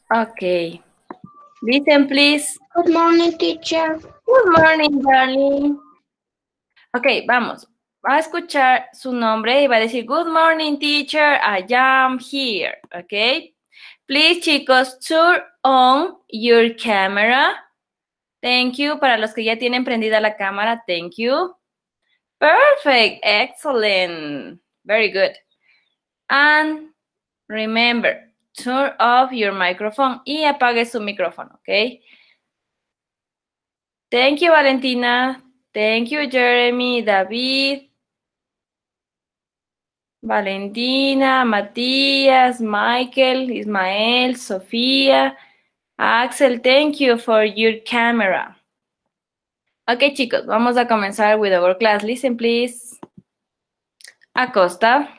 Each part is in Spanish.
Okay. Listen, please. Good morning, teacher. Good morning, darling. Ok, vamos. Va a escuchar su nombre y va a decir, Good morning, teacher. I am here. Ok. Please, chicos, turn on your camera. Thank you. Para los que ya tienen prendida la cámara, thank you. Perfect. Excellent. Very good. And remember, turn off your microphone y apague su micrófono, ¿ok? Thank you, Valentina. Thank you, Jeremy, David, Valentina, Matías, Michael, Ismael, Sofía, Axel, thank you for your camera. Ok, chicos, vamos a comenzar with our class. Listen, please. Acosta.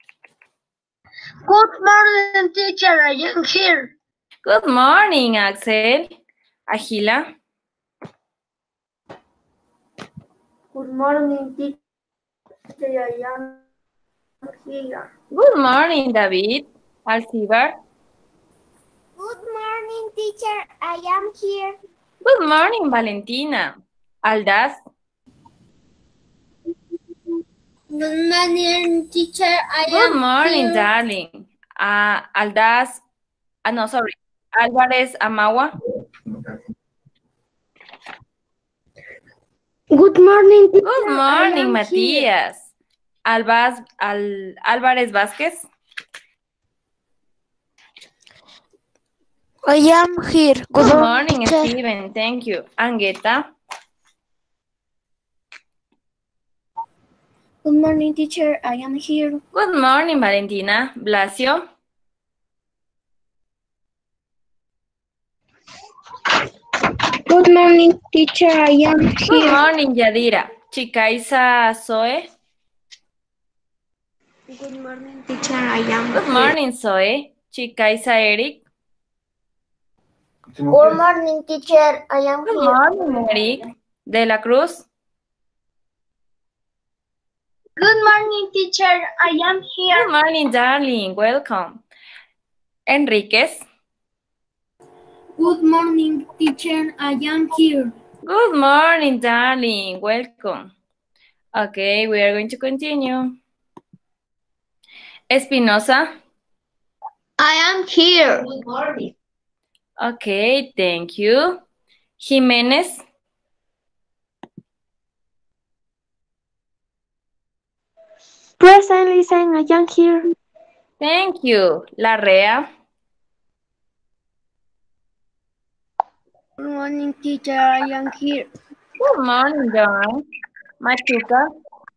Good morning, teacher. I am here. Good morning, Axel. Agila. Good morning, teacher. I am here. Good morning, David. Alcibar. Good morning, teacher. I am here. Good morning, Valentina. Aldaz. Good morning, teacher. Good morning, darling. Aldaz. No, sorry. Álvarez Amagua. Good morning, teacher. Good morning, Matías. Álvarez Vázquez. I am here. Good morning, Steven. Thank you. Angueta. Good morning, teacher. I am here. Good morning, Valentina. Blasio. Good morning, teacher. I am here. Good morning, Yadira. Chicaiza Zoe. Good morning, teacher. I am Good morning, Zoe. Chicaiza Eric. Good morning, teacher. I am Good here. morning, Eric. De la Cruz. Good morning, teacher. I am here. Good morning, darling. Welcome. Enriquez. Good morning, teacher. I am here. Good morning, darling. Welcome. Okay, we are going to continue. Espinosa. I am here. Good morning. Okay, thank you. Jimenez. Present, listen. I am here. Thank you. Larrea. Good morning, teacher. I am here. Good morning, John. Machuca.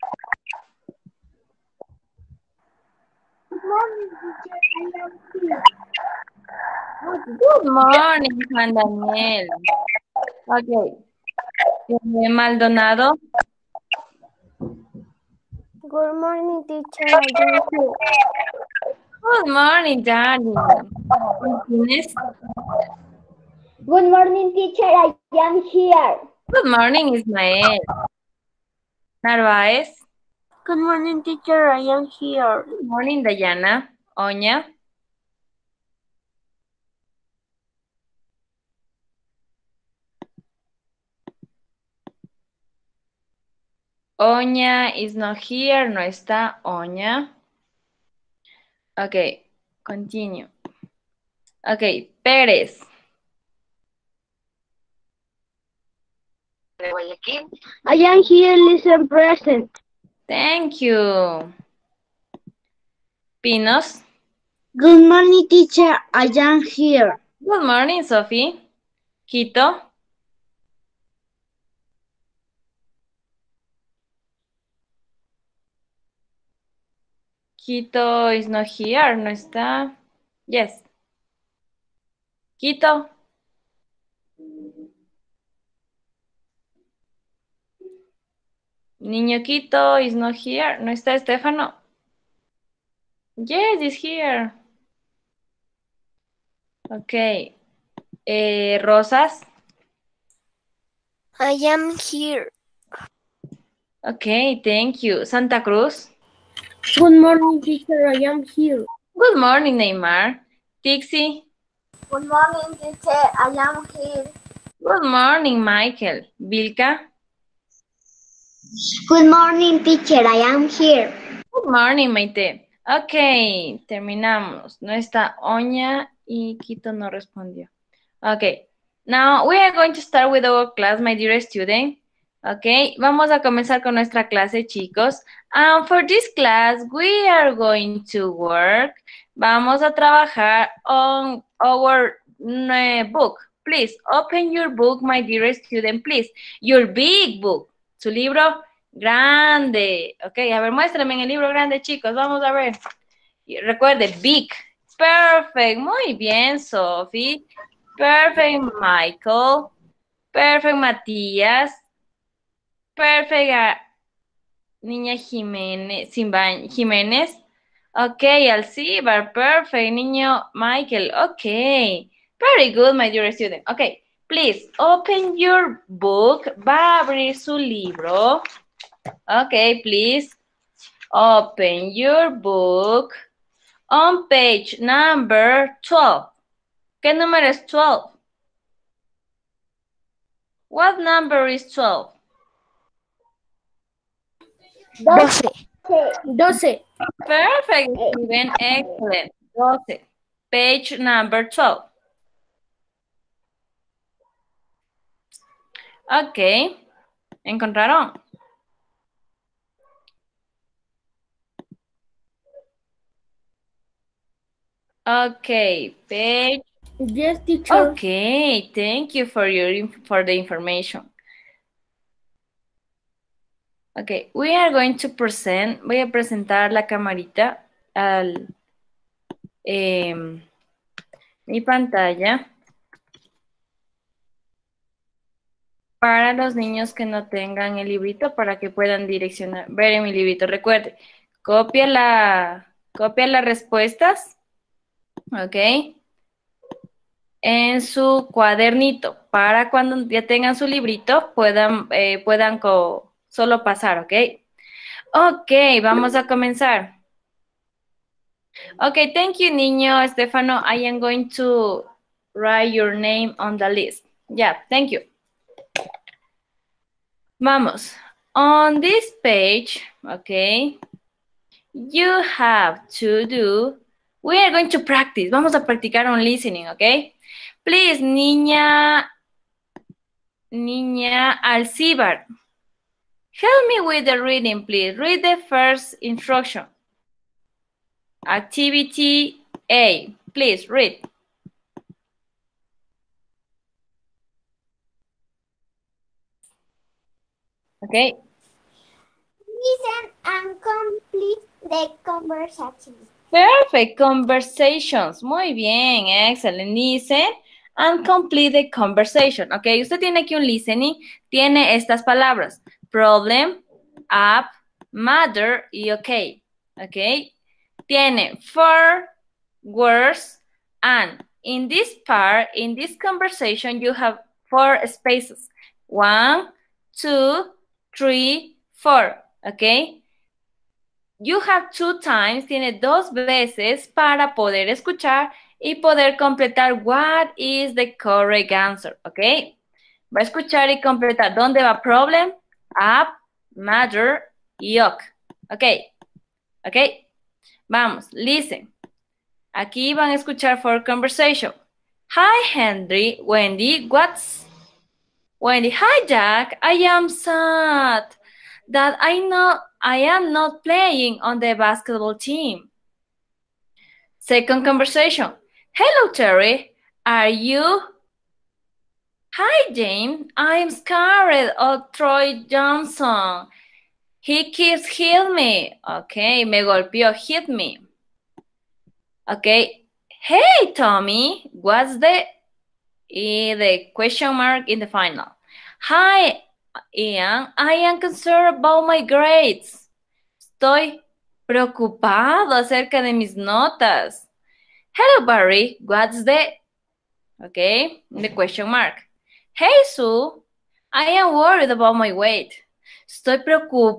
Good morning, teacher. I am here. Good morning, Juan Daniel. Okay. Maldonado. Good morning, teacher. I am here. Good morning, darling. Martinez. Good morning, teacher. I am here. Good morning, Ismael. Narváez. Good morning, teacher. I am here. Good morning, Dayana. Oña. Oña is not here. No está Oña. Okay, continue. Okay, Pérez. I am here. Listen, present. Thank you. Pinos. Good morning, teacher. I am here. Good morning, Sophie. Quito. Quito is not here. No está. Yes. Quito. Niño Quito is not here. ¿No está Estefano? Yes, he's here. Okay. Rosas. I am here. Okay, thank you. Santa Cruz. Good morning, teacher. I am here. Good morning, Neymar. Tixi. Good morning, teacher. I am here. Good morning, Michael. Vilka. Good morning, teacher. I am here. Good morning, Maite. Ok, terminamos. No está Oña y Quito no respondió. Ok, now we are going to start with our class, my dear student. Ok, vamos a comenzar con nuestra clase, chicos. For this class, we are going to work. Vamos a trabajar on our book. Please, open your book, my dear student, please. Your big book. Su libro grande. Ok, a ver, muéstrame en el libro grande, chicos. Vamos a ver. Y recuerde, big. Perfect. Muy bien, Sophie. Perfect, Michael. Perfect, Matías. Perfect, niña Jiménez. Jiménez. Ok, Alcibar. Perfect, niño Michael. Ok. Very good, my dear student. Ok, please, open your book. Va a abrir su libro. Ok, please. Open your book on page number 12. ¿Qué número es 12? What number is 12? 12. Perfect, Steven. Excellent. 12. Page number 12. Ok. ¿Encontraron? Ok. Page. Yes, teacher. Okay. Thank you for the information. Ok. We are going to present. Voy a presentar la camarita al mi pantalla para los niños que no tengan el librito para que puedan direccionar, ver en mi librito. Recuerde, copia las respuestas, ¿ok? En su cuadernito para cuando ya tengan su librito puedan solo pasar, ¿ok? Ok, vamos a comenzar. Ok, thank you, niño Estefano. I am going to write your name on the list. Yeah, thank you. Vamos. On this page, okay, you have to do, we are going to practice. Vamos a practicar on listening, okay? Please, niña Alcibar, help me with the reading, please. Read the first instruction. Activity A. Please read. Okay. Listen and complete the conversation. Perfect. Conversations. Muy bien. Excellent. Listen and complete the conversation. Ok, usted tiene aquí un listening. Tiene estas palabras. Problem, up, matter y ok. Ok. Tiene for, words, and. In this part, in this conversation, you have 4 spaces. 1, 2, 3, 4. Ok. You have 2 times, tiene 2 veces para poder escuchar y poder completar what is the correct answer, ¿ok? Va a escuchar y completar. ¿Dónde va problem? Up, matter y ok. ¿Ok? ¿Ok? Vamos, listen. Aquí van a escuchar for conversation. Hi, Henry. Wendy, what's... Wendy, hi, Jack. I am sad that I am not playing on the basketball team. Second conversation. Hello, Terry. Are you? Hi, James. I'm scared of Troy Johnson. He keeps hitting me. Okay, me golpeó, hit me. Okay. Hey, Tommy. What's the question mark in the final? Hi, Ian. I am concerned about my grades. Estoy preocupado acerca de mis notas. Hello, Barry. What's the question mark? Hey, Sue. I am worried about my weight. Estoy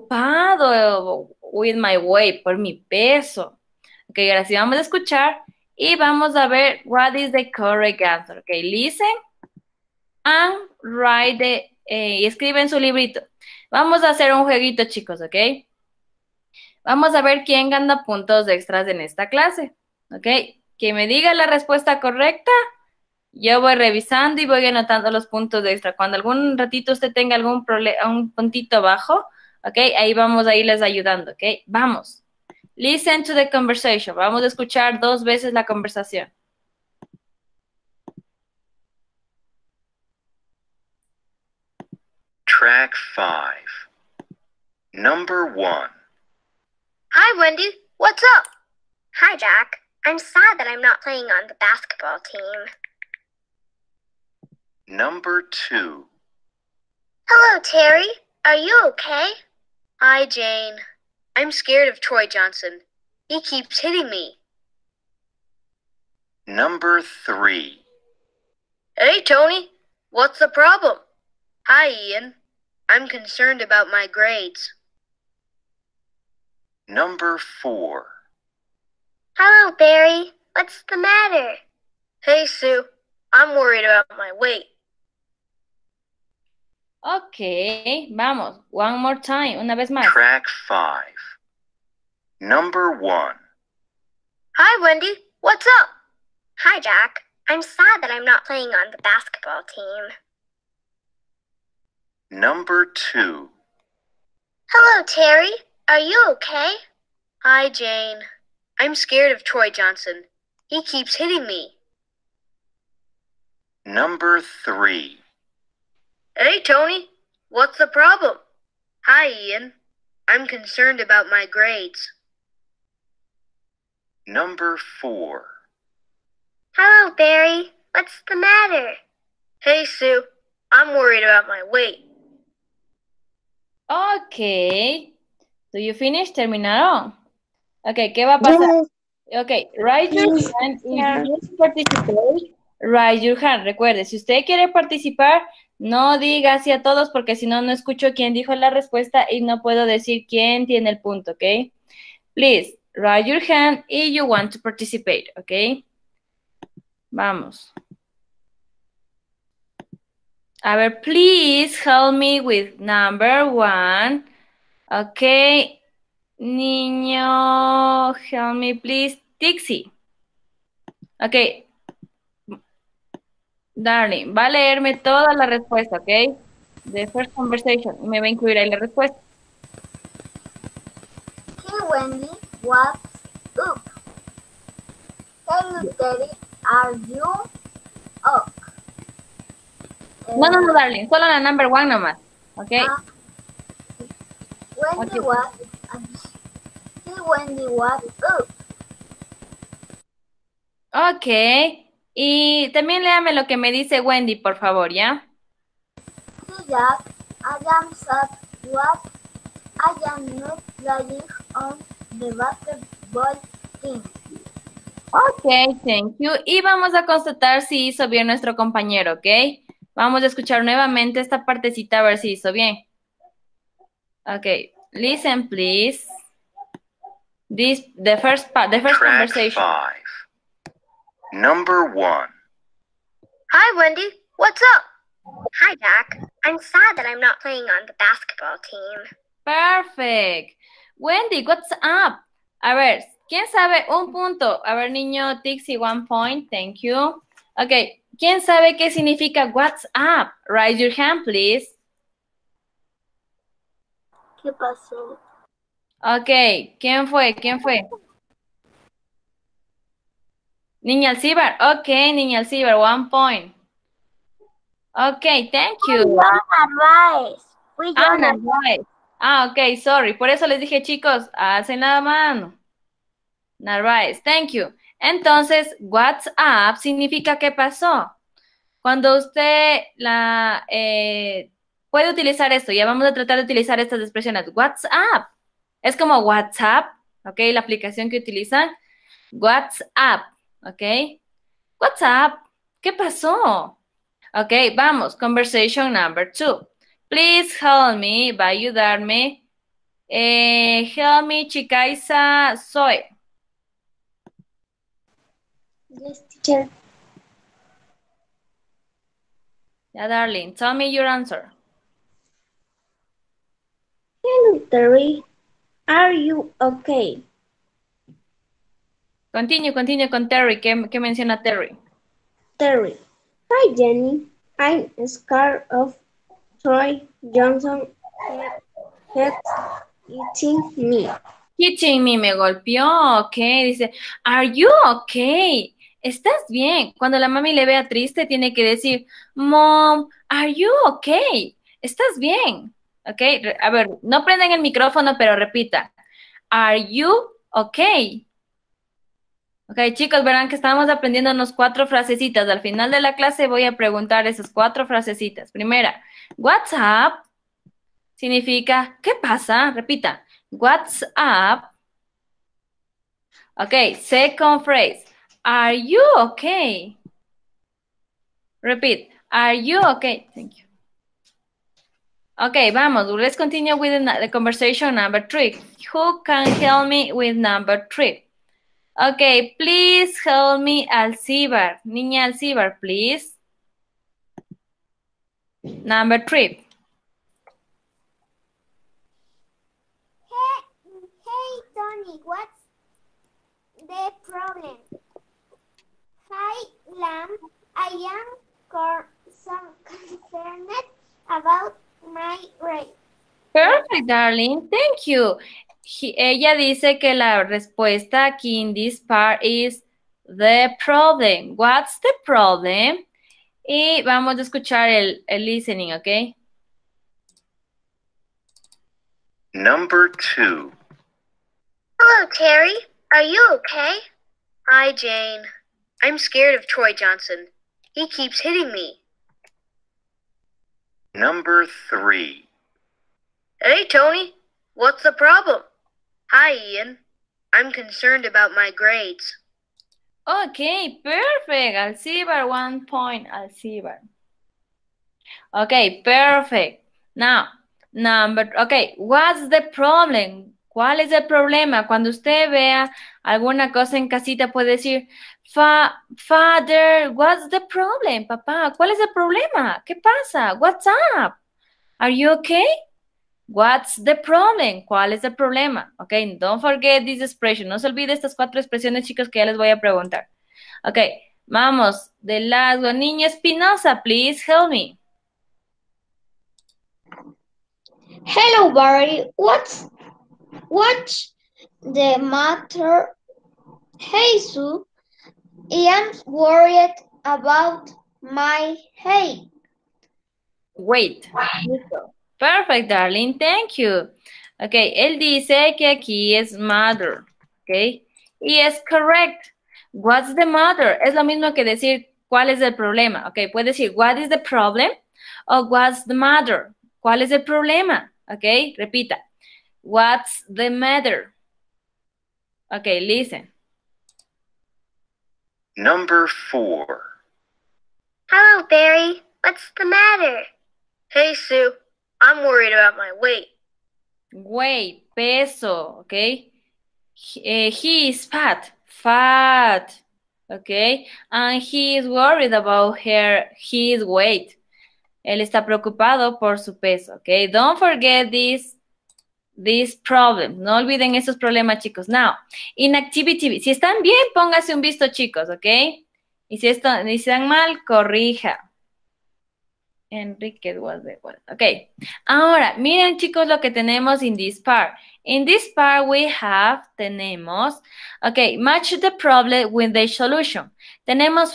preocupado with my weight, por mi peso. Ok, ahora sí vamos a escuchar Y vamos a ver what is the correct answer. Ok, listen and write y escribe en su librito. Vamos a hacer un jueguito, chicos, ¿ok? Vamos a ver quién gana puntos extras en esta clase, ¿ok? Que me diga la respuesta correcta, yo voy revisando y voy anotando los puntos extra. Cuando algún ratito usted tenga algún problema, un puntito bajo, ¿ok? Ahí vamos a irles ayudando, ¿ok? Vamos. Listen to the conversation. Vamos a escuchar 2 veces la conversación. Track 5. Number 1. Hi, Wendy. What's up? Hi, Jack. I'm sad that I'm not playing on the basketball team. Number 2. Hello, Terry. Are you okay? Hi, Jane. I'm scared of Troy Johnson. He keeps hitting me. Number 3. Hey, Tony. What's the problem? Hi, Ian. I'm concerned about my grades. Number 4. Hello, Barry. What's the matter? Hey, Sue. I'm worried about my weight. Ok, vamos. One more time. Una vez más. Track 5. Number 1. Hi, Wendy. What's up? Hi, Jack. I'm sad that I'm not playing on the basketball team. Number 2. Hello, Terry. Are you okay? Hi, Jane. I'm scared of Troy Johnson. He keeps hitting me. Number 3. Hey, Tony. What's the problem? Hi, Ian. I'm concerned about my grades. Number 4. Hello, Barry. What's the matter? Hey, Sue. I'm worried about my weight. Ok. Do you finish? ¿Terminaron? Ok, ¿qué va a pasar? Ok, raise your hand. If you want to participate, raise your hand. Recuerde, si usted quiere participar, no diga así a todos porque si no, no escucho quién dijo la respuesta y no puedo decir quién tiene el punto, ¿ok? Please, raise your hand if you want to participate, ¿ok? Vamos. A ver, please help me with number 1. Ok. Niño, help me please. Dixie. Ok. Darling, va a leerme toda la respuesta, ¿ok? The first conversation. Y me va a incluir ahí la respuesta. Hey, Wendy. What's up? Hey, Terry. Are you up? No, darling. Solo la number 1 nomás. ¿Ok? Wendy, Okay. Hey, Wendy, what's up? Ok. Y también léame lo que me dice Wendy, por favor, ¿ya? Hey, Jack. I am sad what I am not playing on the basketball team. Ok, thank you. Y vamos a constatar si hizo bien nuestro compañero, ¿ok? Vamos a escuchar nuevamente esta partecita a ver si hizo bien. Ok, listen please. The first Track conversation. 5. Number 1. Hi, Wendy. What's up? Hi, Jack. I'm sad that I'm not playing on the basketball team. Perfect. Wendy, what's up? A ver, ¿quién sabe un punto? A ver, niño, Tixie, 1 point. Thank you. Ok, ¿quién sabe qué significa what's up? Raise your hand, please. ¿Qué pasó? Ok, ¿quién fue? Niña Alcibar. Ok, Niña Alcibar, 1 point. Ok, thank you. Narváez. Ok, sorry. Por eso les dije, chicos, hacen la mano. Narváez, thank you. Entonces, what's up significa qué pasó. Cuando usted puede utilizar esto, ya vamos a tratar de utilizar estas expresiones. What's up? Es como WhatsApp, ok, la aplicación que utilizan. What's up, ok. What's up? ¿Qué pasó? Ok, vamos, conversation number 2. Please help me, va a ayudarme. Help me, Chicaiza, soy. Yes, teacher. Yeah, darling, tell me your answer. Hello, Terry. Are you okay? Continue con Terry. ¿Qué menciona Terry? Terry. Hi, Jenny. I'm scared of Troy Johnson head eating me. Hitting me golpeó, ok. Dice, are you okay? ¿Estás bien? Cuando la mami le vea triste, tiene que decir, Mom, are you okay? ¿Estás bien? Ok, a ver, no prendan el micrófono, pero repita. Are you okay? Ok, chicos, verán que estamos aprendiendo unos 4 frasecitas. Al final de la clase voy a preguntar esas 4 frasecitas. Primera, what's up? Significa, ¿qué pasa? Repita, what's up? Ok, second phrase, are you okay? Repeat, are you okay? Thank you. Okay, vamos, let's continue with the conversation number 3. Who can help me with number 3? Okay, please help me, Alcibar. Niña Alcibar, please. Number 3. Hey, Tony, what's the problem? Hi, Lamb. I am concerned about my grade. Perfect, darling. Thank you. Ella dice que la respuesta aquí in this part is the problem. What's the problem? Y vamos a escuchar el listening, ¿ok? Number 2. Hello, Terry. Are you okay? Hi, Jane. I'm scared of Troy Johnson. He keeps hitting me. Number 3. Hey, Tony. What's the problem? Hi, Ian. I'm concerned about my grades. Okay, perfect. Alcibar, 1 point, Alcibar. Okay, perfect. Now, what's the problem? ¿Cuál es el problema? Cuando usted vea alguna cosa en casita puede decir, Father, what's the problem? Papá, ¿cuál es el problema? ¿Qué pasa? What's up? Are you okay? What's the problem? ¿Cuál es el problema? Ok, don't forget this expression. No se olvide estas 4 expresiones, chicos, que ya les voy a preguntar. Ok, vamos. De largo. Niño Espinosa, please help me. Hello, Barry. What's the matter? Hey, Sue. I am worried about my head. Wait. Listo. Perfect, darling. Thank you. Ok, él dice que aquí es mother. Ok, y es correct. What's the matter? Es lo mismo que decir cuál es el problema. Ok, puede decir what is the problem o what's the matter. ¿Cuál es el problema? Ok, repita. What's the matter? Ok, listen. Number 4. Hello, Barry. What's the matter? Hey, Sue. I'm worried about my weight. Weight, peso, ok. He is fat, ok. And he is worried about his weight. Él está preocupado por su peso, ok. Don't forget this problem. No olviden esos problemas, chicos. Now, inactivity. Si están bien, póngase un visto, chicos, ok. Y si están mal, corrija. Enrique was the one. Ok. Ahora, miren, chicos, lo que tenemos in this part. In this part, tenemos, ok, match the problem with the solution. Tenemos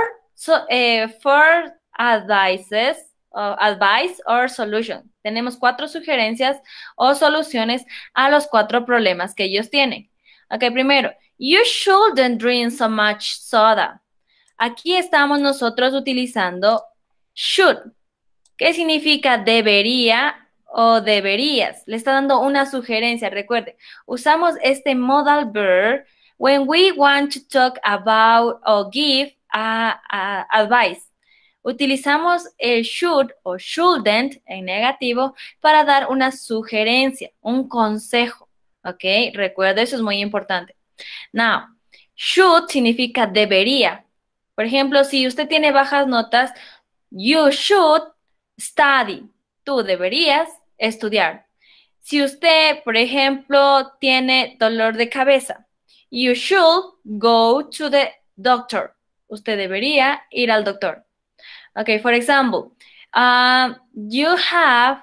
four advice or solution. Tenemos 4 sugerencias o soluciones a los 4 problemas que ellos tienen. Ok, primero, you shouldn't drink so much soda. Aquí estamos nosotros utilizando should. ¿Qué significa debería o deberías? Le está dando una sugerencia. Recuerde, usamos este modal verb when we want to talk about or give advice. Utilizamos el should o shouldn't en negativo para dar una sugerencia, un consejo. ¿Ok? Recuerda, eso es muy importante. Now, Should significa debería. Por ejemplo, si usted tiene bajas notas, you should study. Tú deberías estudiar. Si usted, por ejemplo, tiene dolor de cabeza, you should go to the doctor. Usted debería ir al doctor. Okay, for example, you have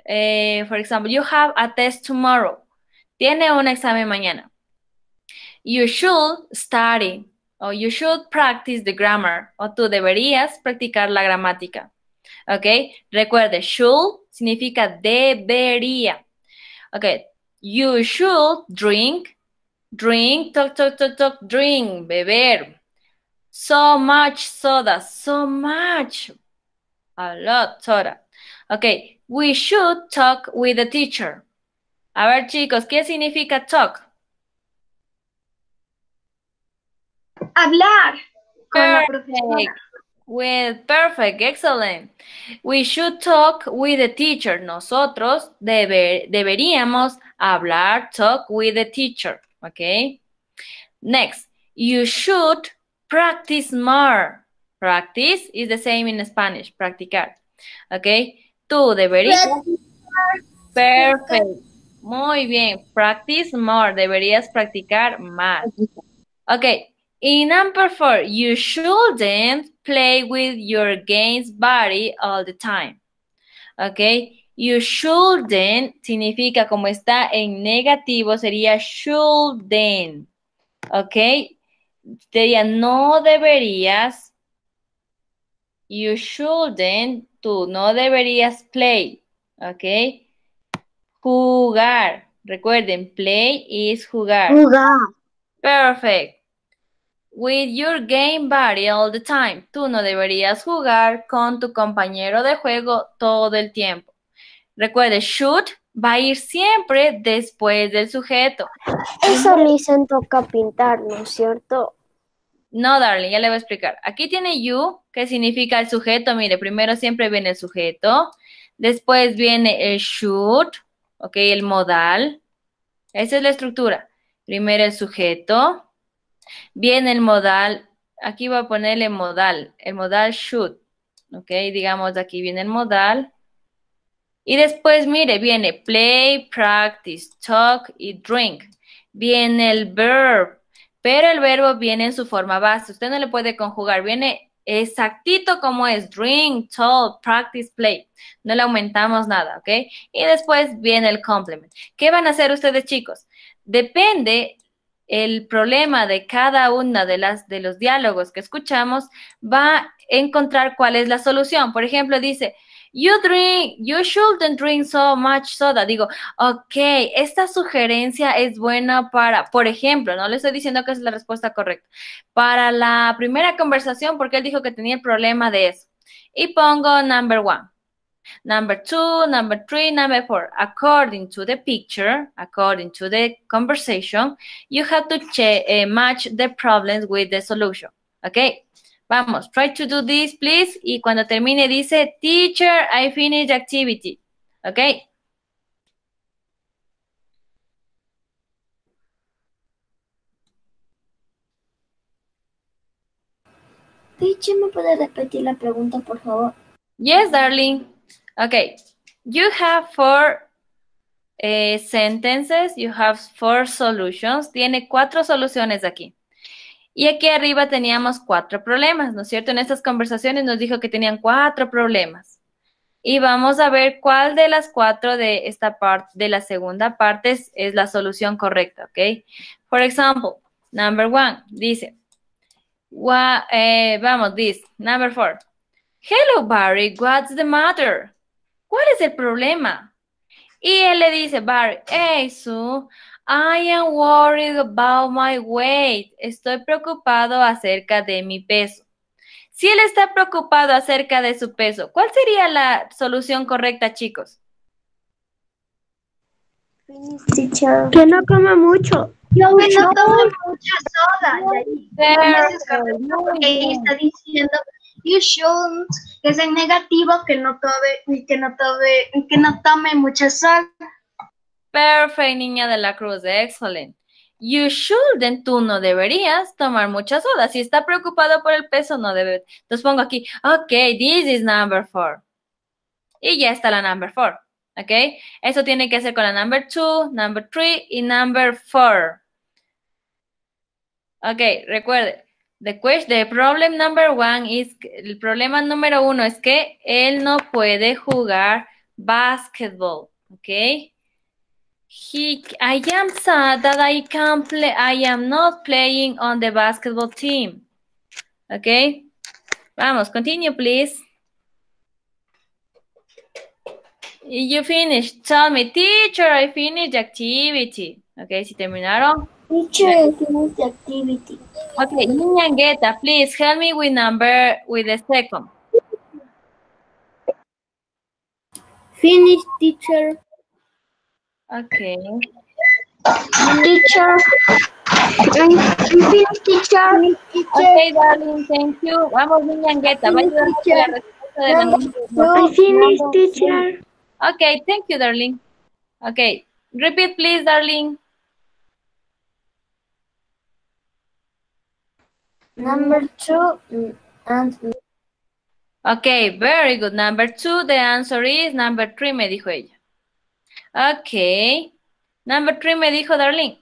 a test tomorrow. Tiene un examen mañana. You should study. O you should practice the grammar. O tú deberías practicar la gramática. Ok, recuerde, should significa debería. Ok, you should drink, drink, beber. So much soda, so much, a lot soda. Ok, we should talk with the teacher. A ver, chicos, ¿qué significa talk? Hablar con la profesora. Perfect, excellent. We should talk with the teacher. Nosotros deberíamos hablar, talk with the teacher. Okay. Next, you should practice more. Practice is the same in Spanish, practicar. Okay. Tú deberías. Perfect. Muy bien. Practice more. Deberías practicar más. Okay. In number 4, you shouldn't play with your game's body all the time. Okay. You shouldn't significa como está en negativo, sería shouldn't. Okay. Sería no deberías. You shouldn't. Tú no deberías play. Okay. Jugar. Recuerden, play is jugar. Jugar. Perfect. With your game buddy all the time. Tú no deberías jugar con tu compañero de juego todo el tiempo. Recuerde, should va a ir siempre después del sujeto. Eso le dicen toca pintar, ¿no es cierto? No, darling, ya le voy a explicar. Aquí tiene you, que significa el sujeto. Mire, primero siempre viene el sujeto. Después viene el should, ok, el modal. Esa es la estructura. Primero el sujeto. Viene el modal, aquí voy a ponerle modal, el modal should, ok, digamos aquí viene el modal. Y después, mire, viene play, practice, talk y drink. Viene el verb, pero el verbo viene en su forma base, usted no le puede conjugar, viene exactito como es, drink, talk, practice, play. No le aumentamos nada, ok. Y después viene el complement. ¿Qué van a hacer ustedes, chicos? Depende. El problema de cada una de los diálogos que escuchamos va a encontrar cuál es la solución. Por ejemplo, dice, you shouldn't drink so much soda. Digo, ok, esta sugerencia es buena para, por ejemplo, no le estoy diciendo que es la respuesta correcta, para la primera conversación, porque él dijo que tenía el problema de eso. Y pongo number 1. Number 2, number 3, number 4. According to the picture, according to the conversation, you have to match the problems with the solution. Okay? Vamos, try to do this, please. Y cuando termine dice, teacher, I finished the activity. Okay? Teacher, ¿me puede repetir la pregunta, por favor? Yes, darling. Okay, you have 4 sentences, you have 4 solutions. Tiene 4 soluciones aquí. Y aquí arriba teníamos 4 problemas, ¿no es cierto? En estas conversaciones nos dijo que tenían 4 problemas. Y vamos a ver cuál de las 4 de esta parte, de la segunda parte es la solución correcta, ¿ok? For example, number 1 dice, vamos, number 4. Hello, Barry, what's the matter? ¿Cuál es el problema? Y él le dice, Barry, hey, Sue, I am worried about my weight. Estoy preocupado acerca de mi peso. Si él está preocupado acerca de su peso, ¿cuál sería la solución correcta, chicos? Teacher. Que no come mucho. Que no tome mucha soda. Porque ahí está diciendo you shouldn't, que es en negativo, que no tome mucha sal. Perfect, niña de la Cruz, excellent. You shouldn't, tú no deberías tomar mucha soda. Si está preocupado por el peso, no debe. Entonces pongo aquí, ok, this is number 4. Y ya está la number 4. ¿Ok? Eso tiene que hacer con la number 2, number 3 y number 4. Ok, recuerde. The problem number 1 is, el problema número 1 es que él no puede jugar basketball. ¿Ok? I am sad that I am not playing on the basketball team. ¿Ok? Vamos, continue, please. You finished. Tell me, teacher, I finished the activity. Okay, si terminaron. Teacher, I finished the activity. Okay, Niñangueta, please help me with the second. Finish, teacher. Okay. Teacher. Finish, teacher. Okay, darling, thank you. Vamos, Niñangueta. Va a ayudar con la respuesta de la I finished, teacher. Okay, thank you, darling. Okay, repeat, please, darling. Number 2 and... Okay, very good. Number 2, the answer is number 3, me dijo ella. Okay. Number 3 me dijo Darlene.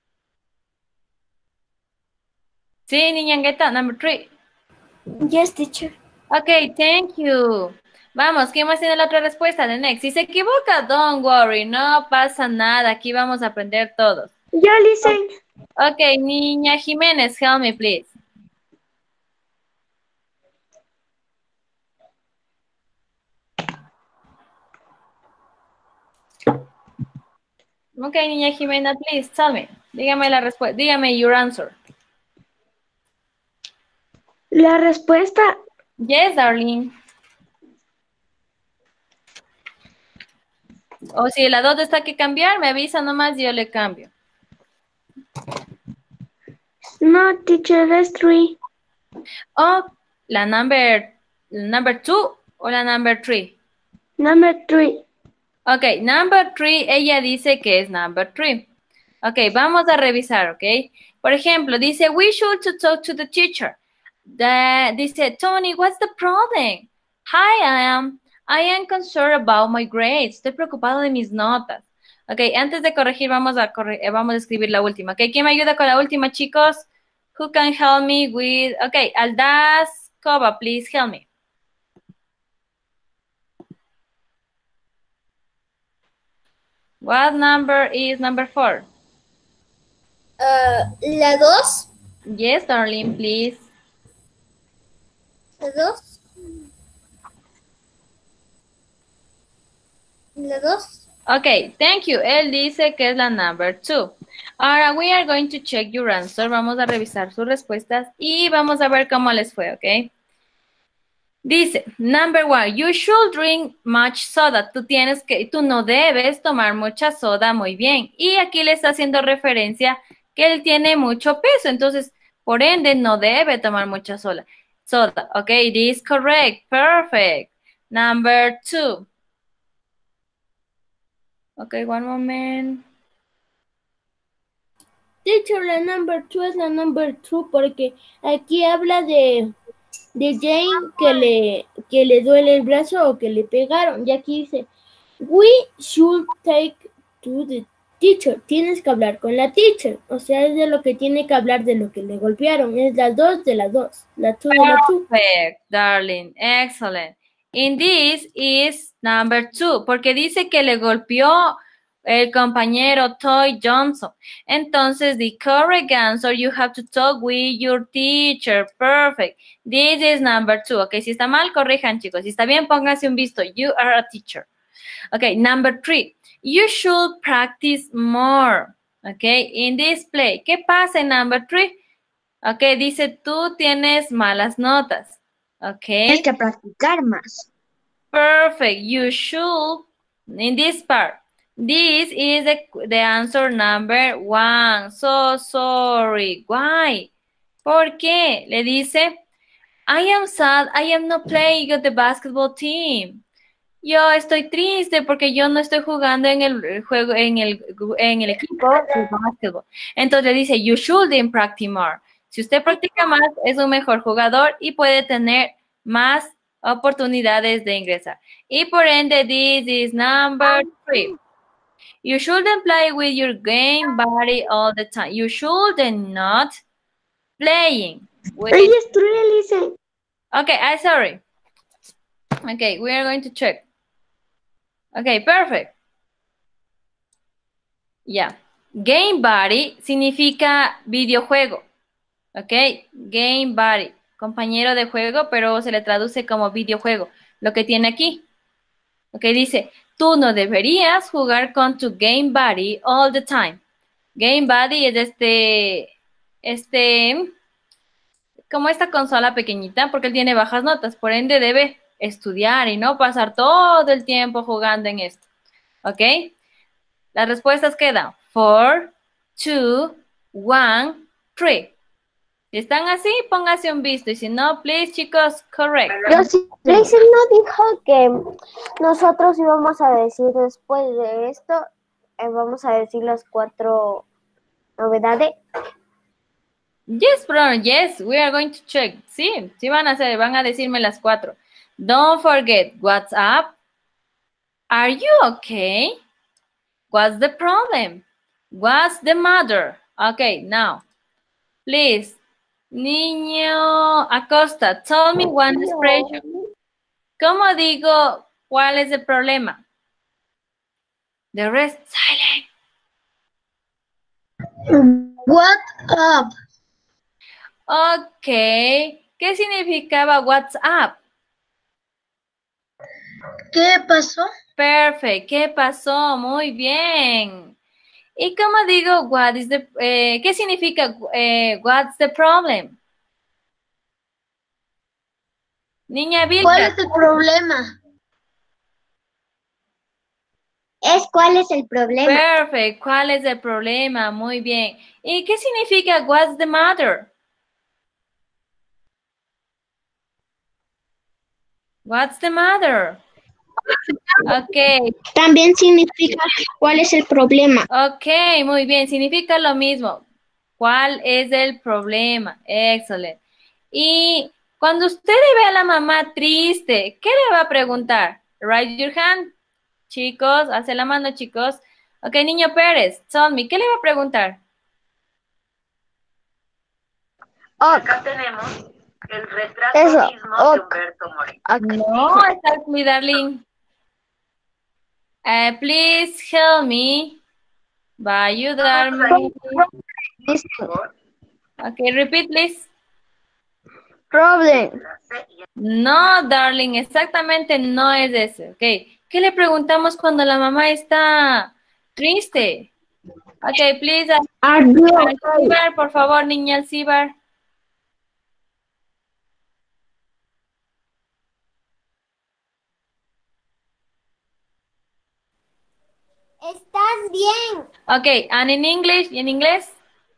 Sí, Niñangueta, number 3. Yes, teacher. Okay, thank you. Vamos, ¿quién más tiene la otra respuesta? The next. Si se equivoca, don't worry, no pasa nada. Aquí vamos a aprender todos. Yo listen. Okay, Niña Jiménez, help me, please. Okay, Niña Jimena, please tell me. Dígame la respuesta. Dígame your answer. La respuesta. Yes, darling. O si la 2 está que cambiar, me avisa nomás y yo le cambio. No, teacher, that's 3. Oh, la number 2 o la number 3. Number 3. Ok, number 3, ella dice que es number 3. Ok, vamos a revisar, ok. Por ejemplo, dice, we should to talk to the teacher. Dice, Tony, what's the problem? Hi, I am concerned about my grades. Estoy preocupado de mis notas. Ok, antes de corregir, vamos a escribir la última. Ok, ¿quién me ayuda con la última, chicos? Who can help me with... Ok, Aldaz Cova, please help me. What number is number 4? La 2. Yes, darling, please. La 2. La 2. Okay, thank you. Él dice que es la number 2. Ahora, we are going to check your answer. Vamos a revisar sus respuestas y vamos a ver cómo les fue, ¿ok? Dice, number 1, you should drink much soda. Tú no debes tomar mucha soda, muy bien. Y aquí le está haciendo referencia que él tiene mucho peso. Entonces, por ende, no debe tomar mucha soda. Ok, it is correct. Perfect. Number 2. Okay, one moment. Teacher, la number 2 es la number 2 porque aquí habla de Jane que le duele el brazo o que le pegaron. Y aquí dice, we should take to the teacher. Tienes que hablar con la teacher. O sea, es de lo que tiene que hablar de lo que le golpearon. Es la 2 de la 2. La 2 de la 2. Perfect, darling. Excellent. In this is number 2, porque dice que le golpeó el compañero Toy Johnson. Entonces, the correct answer, you have to talk with your teacher. Perfect. This is number 2. Ok, si está mal, corrijan, chicos. Si está bien, pónganse un visto. You are a teacher. Ok, number 3. You should practice more. Ok, in this play. ¿Qué pasa en number 3? Ok, dice, tú tienes malas notas. Ok. Tienes que practicar más. Perfect. You should, in this part. This is the answer number 1. So sorry. Why? ¿Por qué? Le dice, I am sad. I am not playing with the basketball team. Yo estoy triste porque yo no estoy jugando en el juego, en el equipo de básquetbol. Entonces dice, you shouldn't practice more. Si usted practica más, es un mejor jugador y puede tener más oportunidades de ingresar. Y por ende, this is number 3. You shouldn't play with your game buddy all the time. You shouldn't not playing with... Ella es true, Elise. Okay, I'm sorry. Okay, we are going to check. Okay, perfect. Ya. Game buddy significa videojuego. Ok, game buddy. Compañero de juego, pero se le traduce como videojuego. Lo que tiene aquí. Ok, dice, tú no deberías jugar con tu game buddy all the time. Game buddy es como esta consola pequeñita, porque él tiene bajas notas, por ende debe estudiar y no pasar todo el tiempo jugando en esto. ¿Ok? Las respuestas quedan 4, 2, 1, 3. Si están así, póngase un visto. Y si no, please, chicos, correct. Pero si Tracy no dijo que nosotros íbamos a decir después de esto, vamos a decir las 4 novedades. Yes, bro, yes, we are going to check. Sí, sí van a decirme las 4. Don't forget, what's up? Are you okay? What's the problem? What's the matter? Okay, now, please, Niño Acosta, tell me one expression. ¿Cómo digo cuál es el problema? The rest, silent. What up? Ok, ¿qué significaba what's up? ¿Qué pasó? Perfect, ¿qué pasó? Muy bien. ¿Y cómo digo what is the, qué significa what's the problem? Niña Vilca. ¿Cuál es el problema? ¿Cuál es el problema? Perfect, ¿cuál es el problema? Muy bien. ¿Y qué significa what's the matter? What's the matter? Ok. También significa ¿cuál es el problema? Ok, muy bien. Significa lo mismo. ¿Cuál es el problema? Excelente. Y cuando usted ve a la mamá triste, ¿qué le va a preguntar? Raise your hand. Chicos, hace la mano, chicos. Ok, niño Pérez, tell me, ¿qué le va a preguntar? Acá tenemos el retrato mismo de Humberto Moreira. No, está mi darling. Please help me. Va a ayudarme. Ok, repeat, please. Problem. No, darling, exactamente no es ese. Ok, ¿qué le preguntamos cuando la mamá está triste? Ok, please. Alcibar, por favor, niña Alcibar. ¿Estás bien? Ok, and in English, ¿y en inglés?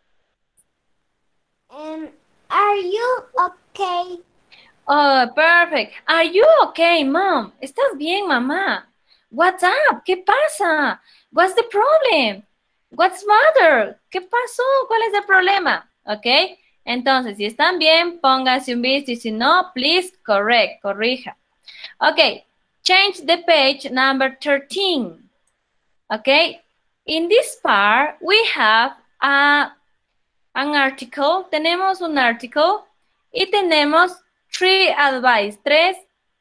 Are you okay? Oh, perfect. Are you okay, mom? ¿Estás bien, mamá? What's up? ¿Qué pasa? What's the problem? What's matter? ¿Qué pasó? ¿Cuál es el problema? Ok, entonces, si están bien, pónganse un visto y si no, please, corrija. Ok, change the page number 13. Ok, in this part, we have an article. Tenemos un article y tenemos 3 advice, 3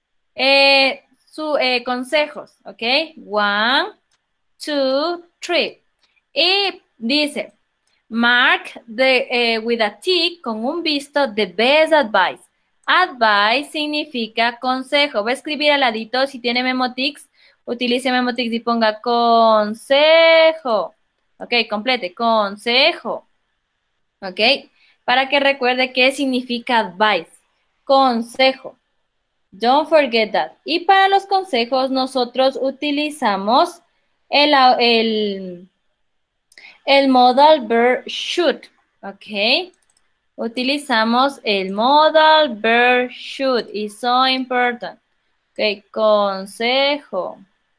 consejos, ¿ok? 1, 2, 3. Y dice, mark with a tick con un visto the best advice. Advice significa consejo. Va a escribir al ladito, si tiene memotics, utilice memotics y ponga consejo. Ok, complete, consejo. Ok, para que recuerde qué significa advice. Consejo. Don't forget that. Y para los consejos nosotros utilizamos el modal verb should. Ok. Utilizamos el modal verb should. It's so important. Ok, Ok, consejo.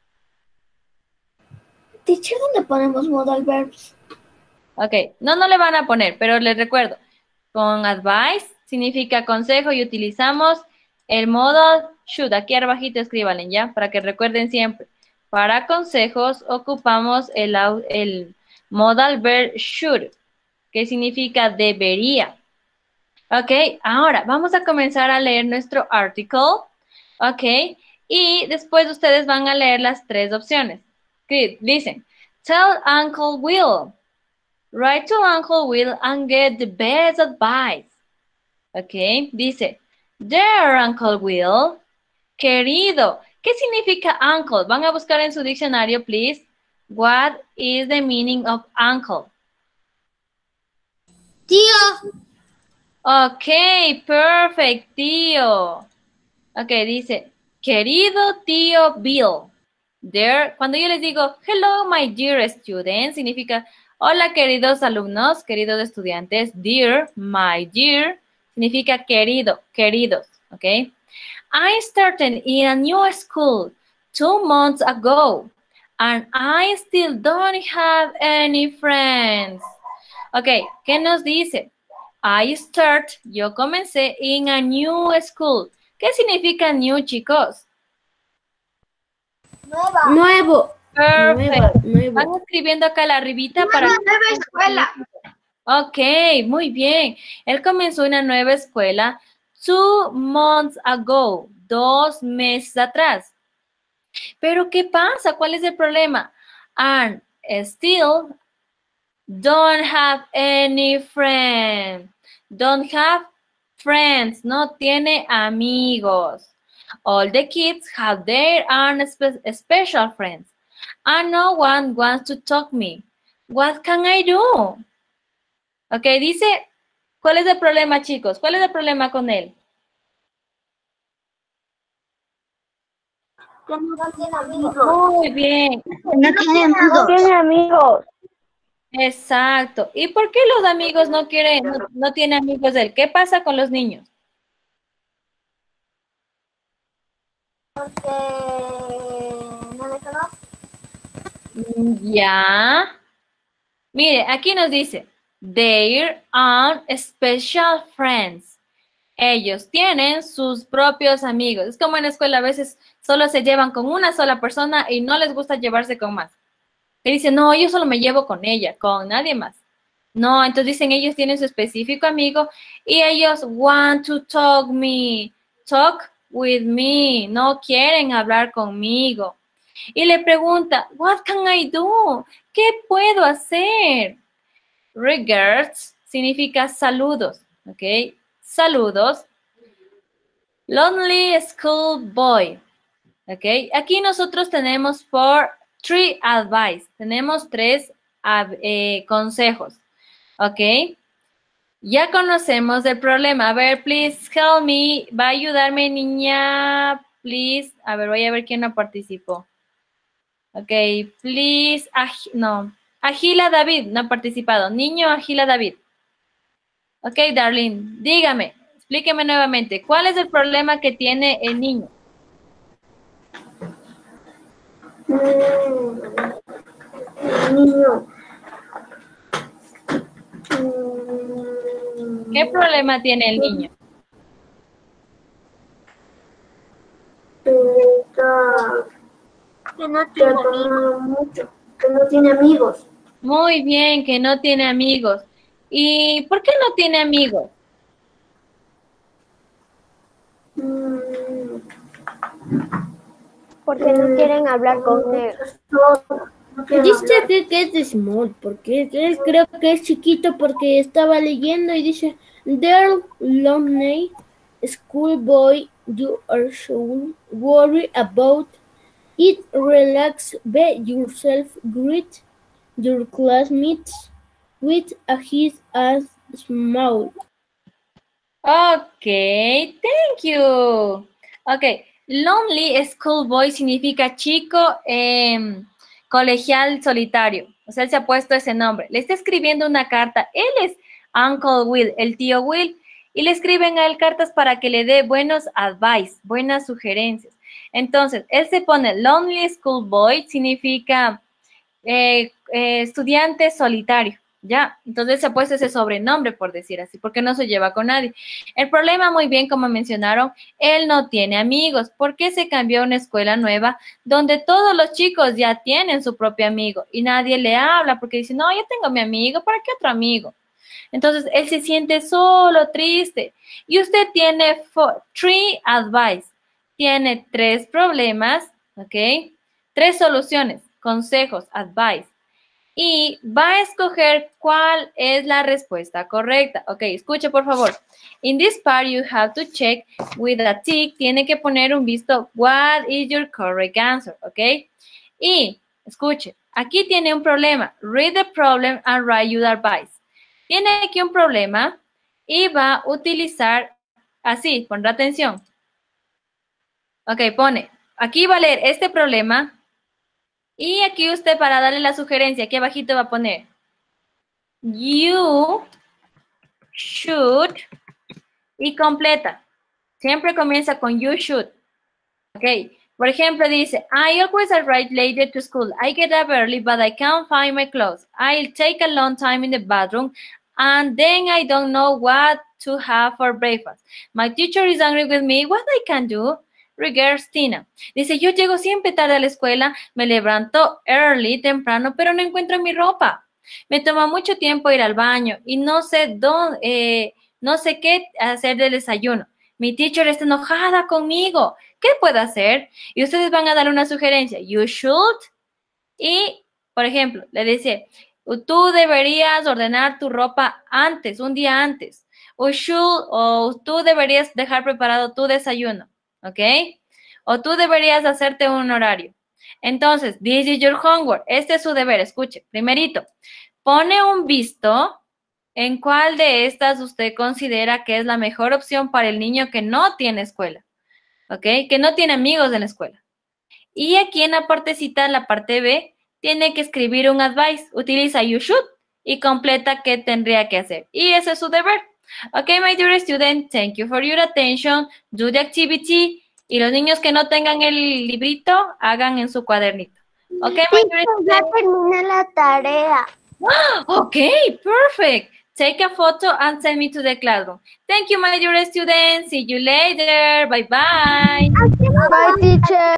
Teacher, ¿dónde ponemos modal verbs? Ok, no le van a poner, pero les recuerdo. Con advice significa consejo y utilizamos el modo should. Aquí abajito escríbanle, ¿ya? Para que recuerden siempre. Para consejos ocupamos el modal verb should, que significa debería. Ok, ahora vamos a comenzar a leer nuestro article. Ok, y después ustedes van a leer las 3 opciones. Good, listen. Tell Uncle Will. Write to Uncle Will and get the best advice. Ok, dice, Dear Uncle Will, querido. ¿Qué significa uncle? Van a buscar en su diccionario, please. What is the meaning of uncle? Tío. Ok, perfect, tío. Ok, dice, querido tío Bill. There, cuando yo les digo, hello, my dear students, significa, hola, queridos alumnos, queridos estudiantes. Dear, my dear, significa querido, queridos, ok. I started in a new school 2 months ago, and I still don't have any friends. Ok, ¿qué nos dice? I start, yo comencé in a new school. ¿Qué significa new, chicos? Nuevo. Perfect. Nuevo. Van escribiendo acá la arribita para... Nueva escuela. Ok, muy bien. Él comenzó una nueva escuela 2 months ago, 2 meses atrás. Pero ¿qué pasa? ¿Cuál es el problema? And still don't have any friends. Don't have friends. No tiene amigos. All the kids have their own special friends. And no one wants to talk me. What can I do? Ok, dice, ¿cuál es el problema, chicos? ¿Cuál es el problema con él? Muy bien. No tiene amigos. Exacto. ¿Y por qué los amigos no quieren, no tiene amigos de él? ¿Qué pasa con los niños? No me conoce. Ya. Mire, aquí nos dice, their own special friends. Ellos tienen sus propios amigos. Es como en la escuela, a veces solo se llevan con una sola persona y no les gusta llevarse con más. Que dicen, no, yo solo me llevo con ella, con nadie más. No, entonces dicen, ellos tienen su específico amigo y ellos want to talk with me. No quieren hablar conmigo. Y le pregunta, what can I do? ¿Qué puedo hacer? Regards significa saludos, ¿ok? Saludos. Lonely School Boy, ¿ok? Aquí nosotros tenemos 3 advice. Tenemos 3 consejos, ¿ok? Ya conocemos el problema. A ver, please help me. ¿Va a ayudarme, niña? Please. A ver, voy a ver quién no participó. Ok, please. No. Agila David no ha participado. Niño, Agila David. Ok, Darlene, dígame, explíqueme nuevamente. ¿Cuál es el problema que tiene el niño? ¿Qué problema tiene el niño? Que no tiene amigos. Que no tiene amigos. Muy bien, que no tiene amigos. ¿Y por qué no tiene amigos? Porque no quieren hablar con él. Dice que es de small, porque él creo que es chiquito porque estaba leyendo y dice, Dear lonely schoolboy, you are so worried about it. Relax, be yourself, greet your classmates with a his as small. Ok, thank you. Ok, lonely schoolboy significa chico colegial solitario. O sea, él se ha puesto ese nombre. Le está escribiendo una carta. Él es Uncle Will, el tío Will. Y le escriben a él cartas para que le dé buenos advice, buenas sugerencias. Entonces, él se pone lonely schoolboy, significa estudiante solitario, ¿ya? Entonces se ha puesto ese sobrenombre, por decir así, porque no se lleva con nadie. El problema, muy bien, como mencionaron, él no tiene amigos. ¿Por qué se cambió a una escuela nueva donde todos los chicos ya tienen su propio amigo y nadie le habla porque dice, no, yo tengo mi amigo, ¿para qué otro amigo? Entonces, él se siente solo, triste. Y usted tiene 3 advice. Tiene 3 problemas, ¿ok? 3 soluciones, consejos, advice. Y va a escoger cuál es la respuesta correcta. Ok, escuche por favor. In this part, you have to check with a tick. Tiene que poner un visto. What is your correct answer? Ok. Y, escuche, aquí tiene un problema. Read the problem and write your advice. Tiene aquí un problema y va a utilizar así, pondrá atención. Ok, pone, aquí va a leer este problema y aquí usted para darle la sugerencia, aquí abajito va a poner you should y completa. Siempre comienza con you should. Ok, por ejemplo dice, I always arrive later to school. I get up early but I can't find my clothes. I'll take a long time in the bathroom and then I don't know what to have for breakfast. My teacher is angry with me. What I can do? Regards, Tina. Dice, yo llego siempre tarde a la escuela, me levanto early, temprano, pero no encuentro mi ropa. Me toma mucho tiempo ir al baño y no sé no sé qué hacer del desayuno. Mi teacher está enojada conmigo. ¿Qué puedo hacer? Y ustedes van a dar una sugerencia. You should. Y, por ejemplo, le dice, tú deberías ordenar tu ropa antes, un día antes. O tú deberías dejar preparado tu desayuno. ¿Ok? O tú deberías hacerte un horario. Entonces, this is your homework. Este es su deber. Escuche. Primerito, pone un visto en cuál de estas usted considera que es la mejor opción para el niño que no tiene escuela. ¿Ok? Que no tiene amigos en la escuela. Y aquí en la partecita, en la parte B, tiene que escribir un advice. Utiliza you should y completa qué tendría que hacer. Y ese es su deber. Okay, my dear student, thank you for your attention. Do the activity. Y los niños que no tengan el librito, hagan en su cuadernito. Okay, my dear student. Ya terminé la tarea. Okay, perfect. Take a photo and send me to the classroom. Thank you, my dear students. See you later. Bye-bye. Bye, teacher.